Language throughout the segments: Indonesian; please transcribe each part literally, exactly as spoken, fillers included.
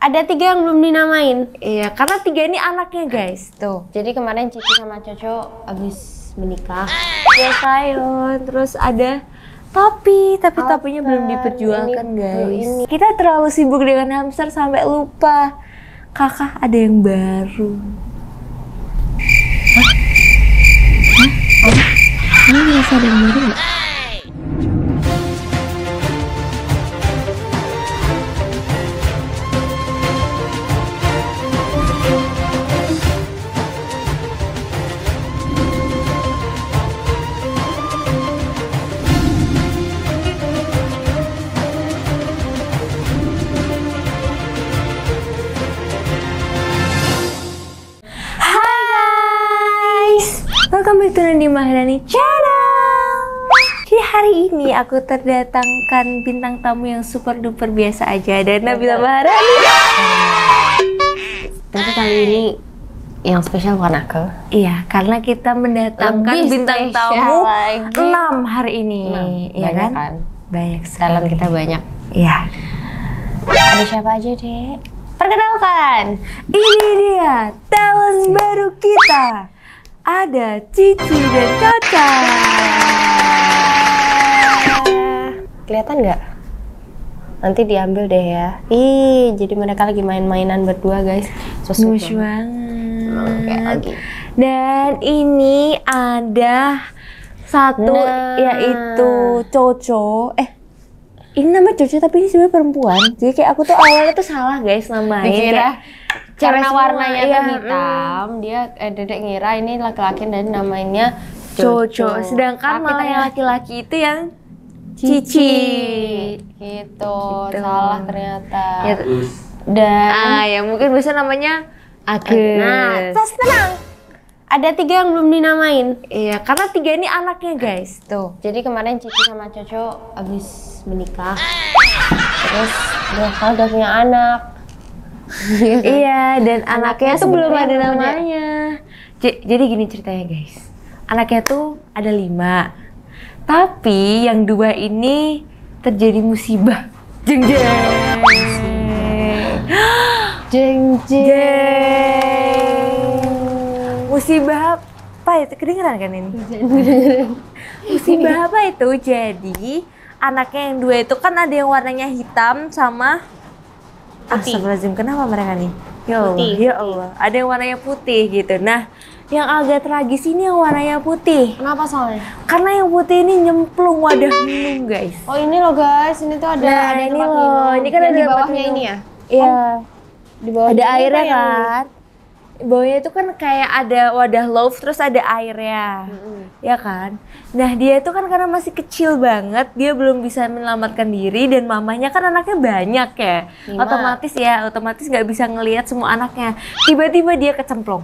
Ada tiga yang belum dinamain. Iya, karena tiga ini anaknya guys. Tuh. Jadi kemarin Cici sama Coco abis menikah. Ya Sayon, terus ada Topi, tapi Alter, topinya belum diperjualkan ini, guys. ini. Kita terlalu sibuk dengan hamster sampai lupa kakak ada yang baru. Hah? Hah? Ini ngerasa ada yang baru nggak? Welcome back to Nandi Maharani Channel. Jadi hari ini aku terdatangkan bintang tamu yang super duper biasa aja, ada Nabila Maharani. Tapi kali ini yang spesial bukan aku. Iya, karena kita mendatangkan Lebih bintang spesial tamu lagi. enam hari ini. Iya Banyak kan? kan? Banyak sekali. Talent kita banyak. Iya. Ada siapa aja, Dek? Perkenalkan. Ini dia talent baru kita. Ada Cici dan Caca. Kelihatan nggak? Nanti diambil deh ya. Ih, jadi mereka lagi main-mainan berdua guys. Lucu banget. Oke, lagi. Dan ini ada satu Nah. yaitu Coco. Eh, ini nama Coco tapi ini sebenarnya perempuan. Jadi kayak aku tuh awalnya tuh salah guys namanya. Dikira Cewek karena semua, warnanya iya, tuh hitam, dia eh, Dedek ngira ini laki-laki dan namanya Coco. Coco. Sedangkan Tapi malah yang ternyata laki-laki itu yang Cici. Cici. Gitu, Gitu. salah ternyata. Ya, Dan ah, ya mungkin bisa namanya Agus. nah, terus tenang. Ada tiga yang belum dinamain. Iya, karena tiga ini anaknya guys. Tuh. Jadi kemarin Cici sama Coco abis menikah. Terus dia kan udah punya anak. Iya, dan anaknya, Anaknya tuh belum sebenarnya ada belum ada. namanya. J- jadi gini ceritanya guys, anaknya tuh ada lima, tapi yang dua ini terjadi musibah. Jeng jeng. Jeng Jeng. Musibah apa itu? Kedengeran kan ini? Musibah apa itu? Jadi anaknya yang dua itu kan ada yang warnanya hitam sama Putih. Astagfirullahaladzim, kenapa mereka nih? Ya Allah, Putih. ya Allah. Ada yang warnanya putih gitu. Nah, yang agak tragis ini yang warnanya putih. Kenapa soalnya? Karena yang putih ini nyemplung wadah minum, guys. Oh ini loh guys, ini tuh ada Nah, ada ini tempat loh. minum. Ini kan Yang ada di tempat bawahnya minum. ini ya. Iya. Di bawah Ada ini airnya apa yang ini? kan? Bawahnya itu kan kayak ada wadah love terus ada airnya. Mm-mm. Ya kan? Nah, dia itu kan karena masih kecil banget, dia belum bisa menyelamatkan diri dan mamanya kan anaknya banyak ya. Lima. Otomatis ya, otomatis nggak bisa ngelihat semua anaknya. Tiba-tiba dia kecemplung.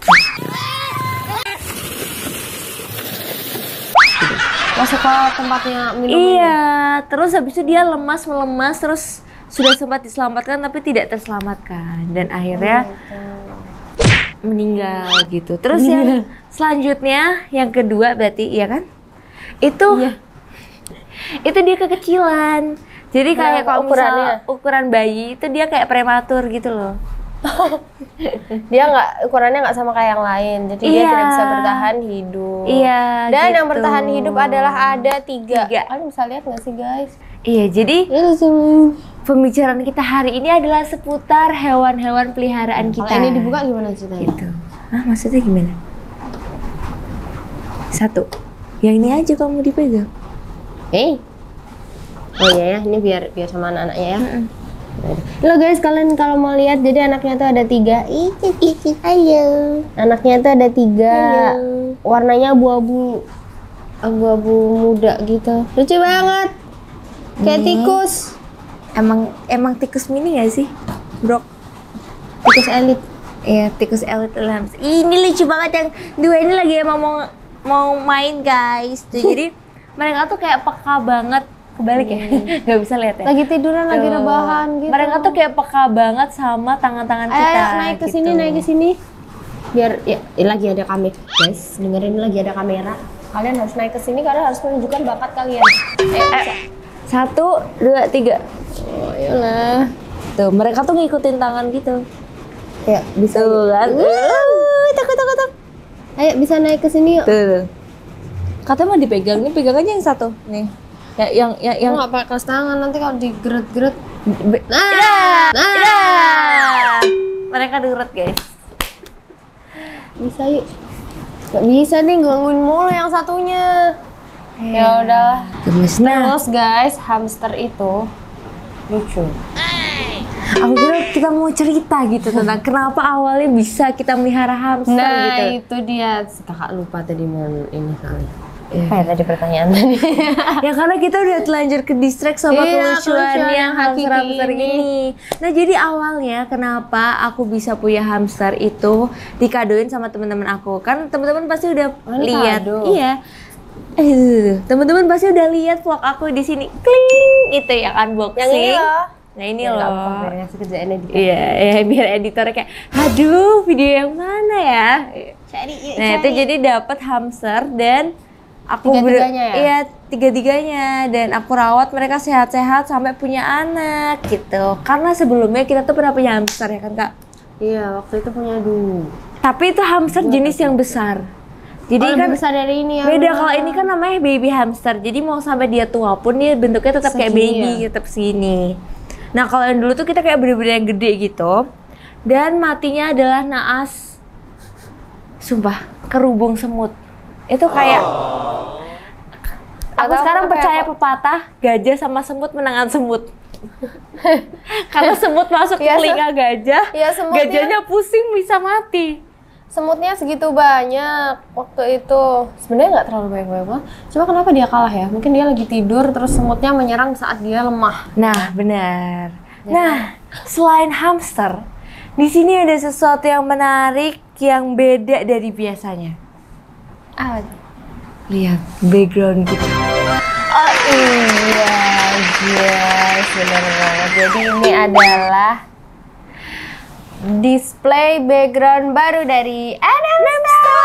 Masuk ke tempatnya minum. Iya, terus habis itu dia lemas melemas terus sudah sempat diselamatkan tapi tidak terselamatkan dan akhirnya meninggal gitu. Terus yang selanjutnya yang kedua berarti iya kan? Itu Iya. itu dia kekecilan. Jadi kayak Berapa kalau ukurannya? misal ukuran bayi itu dia kayak prematur gitu loh. Dia nggak ukurannya nggak sama kayak yang lain, jadi dia Iya. tidak bisa bertahan hidup. Iya. Dan yang gitu. bertahan hidup adalah ada tiga. Tiga. Kalian bisa lihat nggak sih guys? Iya, jadi Ini sih. pembicaraan kita hari ini adalah seputar hewan-hewan peliharaan kita. Kalau ini dibuka gimana ceritanya? Gitu. Hah, maksudnya gimana? Satu. Yang ini aja kamu dipegang. Eh. Oh iya ya, ini biar biar sama anak-anaknya ya. Lo guys, kalian kalau mau lihat, jadi anaknya tuh ada tiga. Ih, ih, ih, halo. Anaknya tuh ada tiga. Halo. Warnanya abu-abu, abu-abu muda gitu. Lucu banget. Kayak Nih. tikus. Emang emang tikus mini gak sih, Bro? Tikus elit. Iya, tikus elit lambs. Ini lucu banget yang dua ini lagi emang mau mau main guys. Tuh, jadi mereka tuh kayak peka banget. Kebalik ya, nggak bisa lihat ya. Lagi tiduran, lagi Tuh. rebahan gitu. Mereka tuh kayak peka banget sama tangan-tangan Ayo, kita. ayo, naik ke sini, gitu. naik ke sini. Biar ya, ini lagi ada kamera. Guys, dengerin ini lagi ada kamera. Kalian harus naik ke sini karena harus menunjukkan bakat kalian. Eh, bisa. Satu, dua, tiga. Oh, iyalah. Tuh, mereka tuh ngikutin tangan gitu. Ya, bisa. Tuh kan. Uh, takut takut takut. Ayo bisa naik ke sini yuk. Tuh. Katanya mau dipegang, nih pegang aja yang satu. Nih. Ya, yang yang yang nggak pakai kelas tangan, nanti kalau digeret-geret. Nah, nah, nah. Mereka deret guys. Bisa yuk. Gak bisa nih gangguin mulu yang satunya. Yeah. Ya udah. Gemes. Nah, Terus guys, hamster itu lucu. aku kira kita mau cerita gitu tentang kenapa awalnya bisa kita melihara hamster Nah gitu. itu dia, kakak lupa tadi mau ini kali. Yeah. Apa ya tadi pertanyaan tadi? Ya karena kita udah telanjur ke distract sama Iya, kelucuan kelucuan yang hamster-hamster hakiki ini. ini. Nah jadi awalnya kenapa aku bisa punya hamster itu dikadoin sama teman-teman aku. Kan teman-teman pasti udah Oh, ini lihat. kado. Iya. Eh, teman-teman pasti udah lihat vlog aku di sini. Kling, itu ya kan unboxing. Yang ini loh. Nah ini Ya, loh. nggak apa-apa, biar ngasih kerjaan editor. Iya, ya biar editornya kayak, aduh video yang mana ya? Cari, yuk, Nah itu cari. jadi dapat hamster dan aku Tiga-tiganya ya? Iya tiga-tiganya dan aku rawat mereka sehat-sehat sampai punya anak gitu. Karena sebelumnya kita tuh pernah punya hamster ya kan kak? Iya, waktu itu punya dulu. Tapi itu hamster jenis yang besar. Jadi Oh, kan lebih besar dari ini ya. beda Bang. kalau ini kan namanya baby hamster. Jadi mau sampai dia tua pun dia bentuknya tetap kayak Segini baby, ya? tetap segini. Nah kalau yang dulu tuh kita kayak bener-bener yang gede gitu. Dan matinya adalah naas, sumpah, kerubung semut. Itu kayak aku Atau sekarang kayak percaya apa? pepatah gajah sama semut menangan semut. Karena semut masuk ke Iya, se- telinga gajah, Iya, semutnya- gajahnya pusing bisa mati. Semutnya segitu banyak waktu itu. Sebenarnya nggak terlalu banyak-banyak banget. Cuma kenapa dia kalah ya? Mungkin dia lagi tidur terus semutnya menyerang saat dia lemah. Nah, benar. Nah, selain hamster, di sini ada sesuatu yang menarik yang beda dari biasanya. Ah, Lihat background kita. oh iya, guys, benar banget. Jadi ini adalah display background baru dari Adam Star.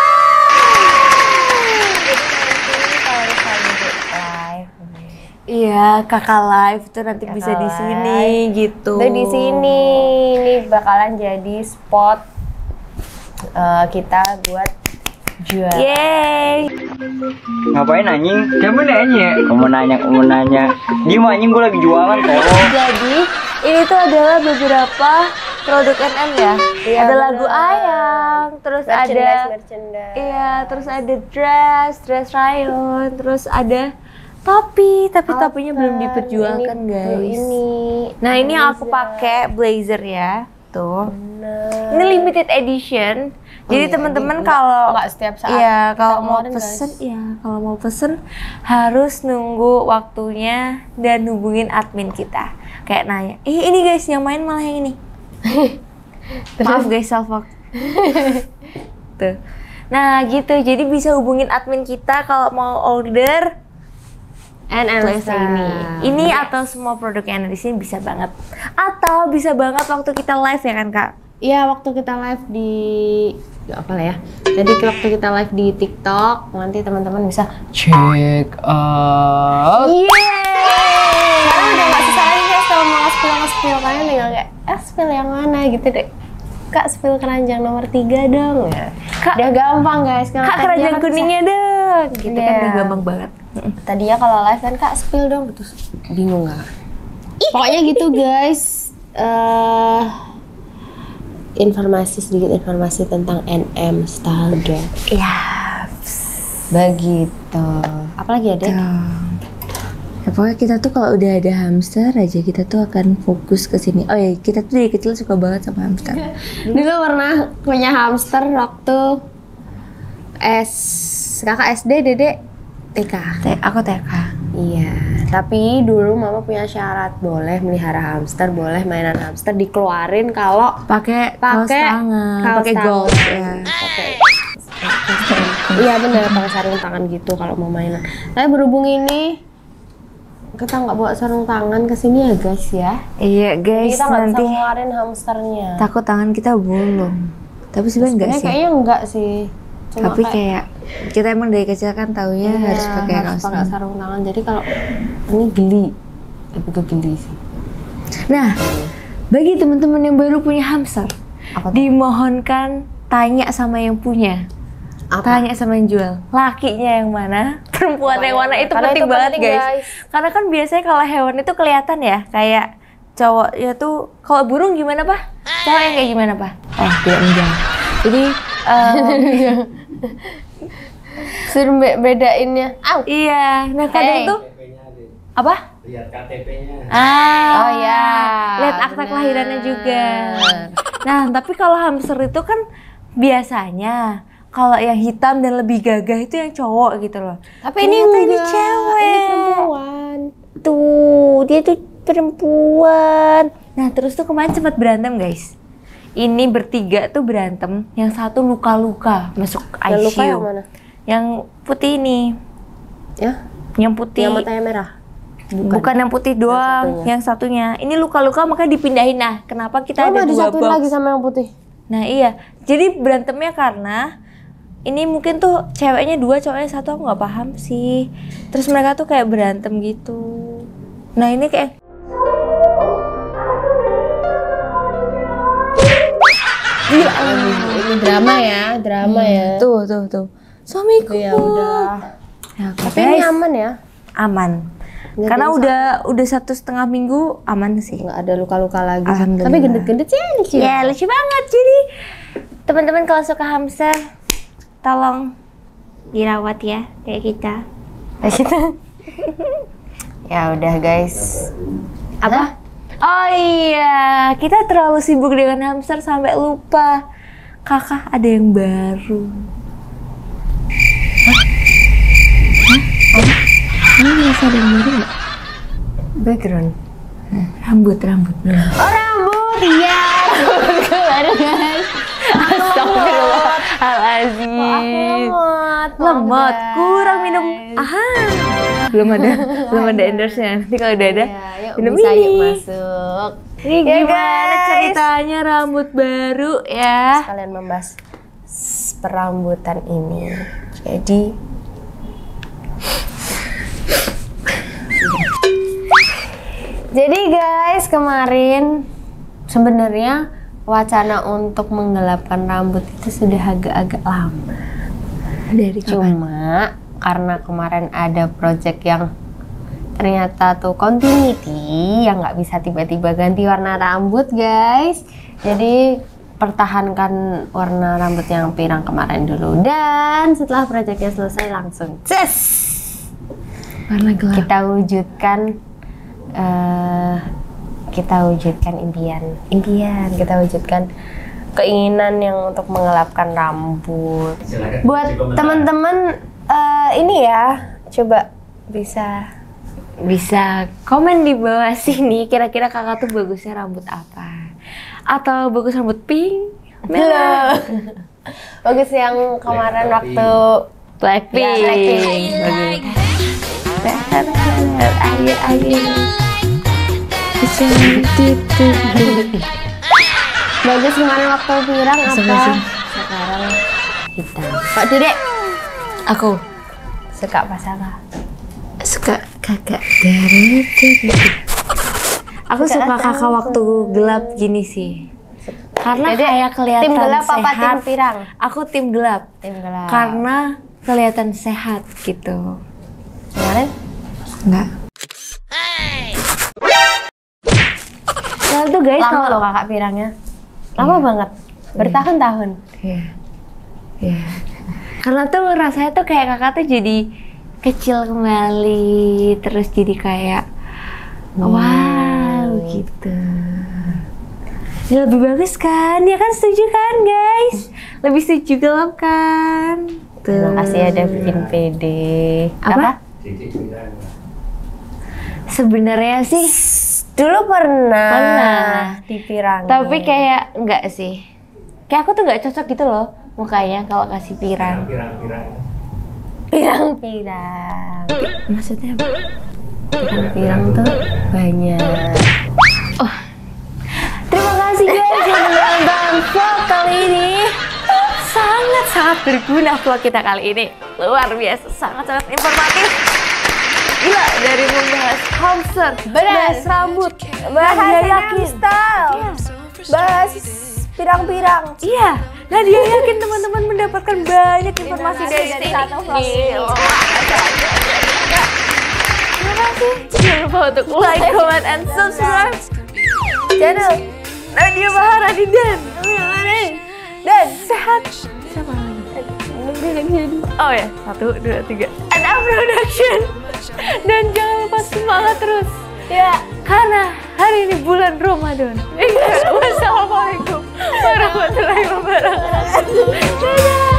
Jadi nanti kalau misalnya di live, Iya, kakak live tuh nanti Kakak bisa di sini gitu. itu di sini, ini bakalan jadi spot eh, kita buat jual. Yeay. Ngapain anjing? Siapa nanya? Kamu nanya, kamu nanya. Gimana anjing, gue lagi jualan kok. Jadi ini tuh adalah beberapa produk N M ya. Iya, ada bener. lagu ayang, terus ada Merchandise, merchandise. iya, terus ada dress, dress rayon, terus ada topi, tapi topinya belum diperjualkan Ini, guys. Ini. Nah ini yang aku pakai blazer ya, tuh. Bener. Ini limited edition. Jadi iya, teman-teman nggak- kalau nggak setiap saat iya kita kalau mau ngeluarin, pesen, guys. ya kalau mau pesen harus nunggu waktunya dan hubungin admin kita. Kayak nanya, eh ini guys yang main malah yang ini. Maaf guys, self-work. Tuh. Nah gitu, jadi bisa hubungin admin kita kalau mau order And Place ini. Ini atau semua produk yang ada di sini bisa banget. Atau bisa banget waktu kita live ya kan kak? Iya, waktu kita live di nggak apa lah ya. Jadi waktu kita live di TikTok, nanti teman-teman bisa check out. Yeay! Sekarang udah nggak susah lagi guys kalau mau spill spill kalian tinggal kayak eh spill yang mana gitu deh. Kak spill keranjang nomor tiga dong ya. Kak, Udah gampang guys. Kalau kak tadinya keranjang kan bisa- kuningnya dong. Gitu kan Iya. udah gampang banget. Tadinya kalau live kan kak spill dong, terus bingung nggak? Pokoknya gitu guys. Eh informasi sedikit informasi tentang N M Style Dog. Iya. Begitu. Apalagi ada? Ya, pokoknya kita tuh kalau udah ada hamster aja kita tuh akan fokus ke sini. Oh ya, kita tuh dari kecil suka banget sama hamster. Dulu pernah punya hamster waktu S kakak S D, Dedek T K. T- aku T K. Iya, tapi dulu mama punya syarat boleh melihara hamster, boleh mainan hamster dikeluarin kalau Pakai kaos pakai tangan, kaos pakai tangan. gold ya. Pakai iya benar, pakai sarung tangan gitu kalau mau mainan. Tapi berhubung ini kita nggak bawa sarung tangan ke sini ya guys ya. Iya guys, Kita nggak bisa nanti ngeluarin hamsternya. takut tangan kita bolong. Tapi sebenarnya enggak Sebenarnya sih. kayaknya enggak sih. Cuma Tapi kayak kita emang dari kecil kan taunya iya, harus pakai harus kaos pakai tangan. sarung tangan. Jadi kalau ini geli, lebih ke geli sih. Nah, bagi teman-teman yang baru punya hamster, Apa tuh? dimohonkan tanya sama yang punya. Apa? Tanya sama yang jual, lakinya yang mana, perempuan yang mana, itu Karena penting itu banget penting, guys. guys. Karena kan biasanya kalau hewan itu kelihatan ya, kayak cowoknya tuh, kalau burung gimana Pak? Cowok yang kayak gimana Pak? Oh tidak menjawab. Jadi um, Suruh be- bedainnya. Au. iya, nah kadang Hey. tuh apa? Lihat K T P-nya. Ah, Oh ya. lihat akta bener. kelahirannya juga. Nah, tapi kalau hamster itu kan biasanya kalau yang hitam dan lebih gagah itu yang cowok gitu loh. Tapi ini Ternyata ini enggak. cewek. Ini perempuan. Tuh, dia tuh perempuan. Nah, terus tuh kemarin sempat berantem, guys. Ini bertiga tuh berantem, yang satu luka-luka masuk I C U. Yang luka yang mana? Yang putih ini. Ya. Yang putih. Yang matanya merah. Bukan. yang putih doang, satunya. yang satunya. Ini luka-luka makanya dipindahin. Nah, kenapa kita Coba ada dua disatuin box? lagi sama yang putih. Nah, iya. Jadi berantemnya karena ini mungkin tuh ceweknya dua, cowoknya satu, aku nggak paham sih. Terus mereka tuh kayak berantem gitu. Nah, ini kayak Iya, ini drama ya, drama ya. tuh, tuh, tuh. Suamiku. Ya udah. Ya, oke, Tapi ini guys. aman ya? Aman. Nggak Karena ada yang udah udah satu setengah minggu aman sih. Nggak ada luka-luka lagi. Alhamdulillah. Tapi gendut-gendut sih lucu. Ya lucu banget. Jadi teman-teman kalau suka hamster, tolong dirawat ya kayak kita. Kayak gitu. Ya udah guys. Apa? Oh iya, kita terlalu sibuk dengan hamster sampai lupa kakak ada yang baru. Hah? Hah? Ini merasa ada yang baru nggak? Background. Nah, rambut, rambut. rambut. Oh rambut, iya. Baru guys. Astagfirullahaladzim. Lemot. Lemot, kurang minum. Aha. Belum ada, belum ada endorse-nya. Nanti kalau udah ada, Ya, yuk minum bisa ini. yuk masuk. Ini Ya, gimana guys. ceritanya rambut baru ya? Kalian membahas perambutan ini. Jadi Jadi guys, kemarin sebenarnya wacana untuk menggelapkan rambut itu sudah agak-agak lama. Dari Cuma karena kemarin ada project yang ternyata tuh continuity yang nggak bisa tiba-tiba ganti warna rambut guys. Jadi pertahankan warna rambut yang pirang kemarin dulu, dan setelah projectnya selesai langsung ces warna gelap. kita wujudkan eh, kita wujudkan impian impian kita wujudkan keinginan yang untuk mengelapkan rambut. Silakan. Buat Di komentar. teman-teman eh, ini ya, coba bisa Bisa komen di bawah sini kira-kira kakak tuh bagusnya rambut apa? Atau bagus rambut pink? Halo. Bagus yang kemarin waktu Blackpink. Ya, Blackpink. Bagus. Air air. Bisa gitu. bagus kemarin waktu pirang apa? Masing-masing. Sekarang hitam. Pak Dedek Aku suka pas apa? suka kakak dari Aku suka kakak waktu gelap gini sih. Karena Jadi, kayak kelihatan tim gelap sehat. apa tim pirang? Aku tim gelap. Tim gelap. Karena kelihatan sehat gitu. Kemarin Enggak. Soalnya tuh guys lama kalau loh kakak pirangnya. Lama banget. Bertahun-tahun. Iya. Iya. Karena tuh rasanya tuh kayak kakak tuh jadi kecil kembali, terus jadi kayak wow, gitu. Ya, lebih bagus kan? Ya kan, setuju kan guys? Lebih setuju gelap kan? Tuh. Terima kasih ada bikin pede. Apa? Cici bilang. Sebenarnya sih Dulu pernah. Pernah. Dipirangin. tapi kayak enggak sih. Kayak aku tuh nggak cocok gitu loh mukanya kalau kasih pirang. Pirang-pirang. pirang-pirang. Maksudnya apa? Pirang-pirang tuh banyak. Terima kasih guys yang menonton vlog kali ini. Sangat-sangat berguna vlog kita kali ini. Luar biasa, sangat-sangat informatif. Gila, dari membahas homester, Benar. bahas rambut, Bahas Nadia Gangnam yakin. Style. Bahas pirang-pirang. Iya, Nadia yakin teman-teman mendapatkan banyak informasi dari dari sini. satu vlog ini. Gila. Terima kasih. Jangan lupa untuk like, comment, and subscribe channel Nadia Maharani dan dan sehat. Siapa lagi? Oh ya, satu, dua, tiga. And A Production. Dan jangan lupa semangat terus. Ya. Karena hari ini bulan Ramadan. Wassalamualaikum warahmatullahi wabarakatuh. Dadah.